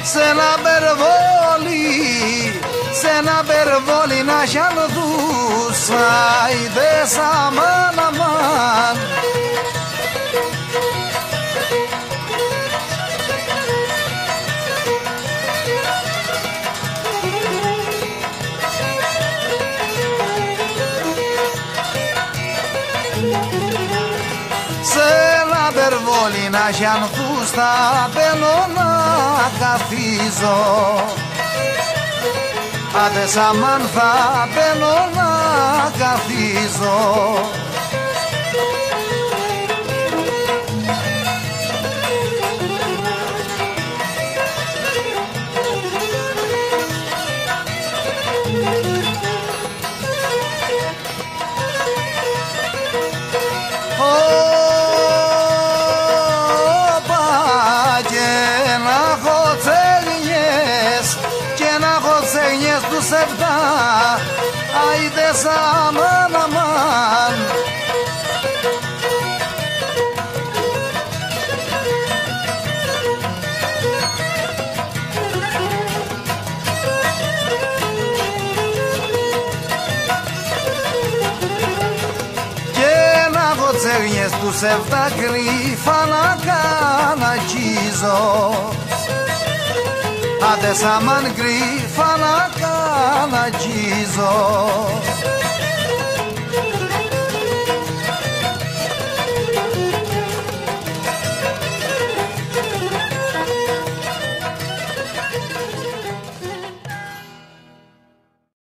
σε ένα περβόλι, σε ένα περβόλι να χιαλδούσα, είδες αμάν αμάν. Σε ένα περβόλι να χιαλδούστα, μπαίνω να καθίζω. Άντε σαμάν θα μπαίνω να καθίζω. Τους 7 άιδες αμάν αμάν. Και να έχω τσέγνιες τους 7 κρύφα να κανακίζω. Άντε σαμάν κρύφα να κανακίζω.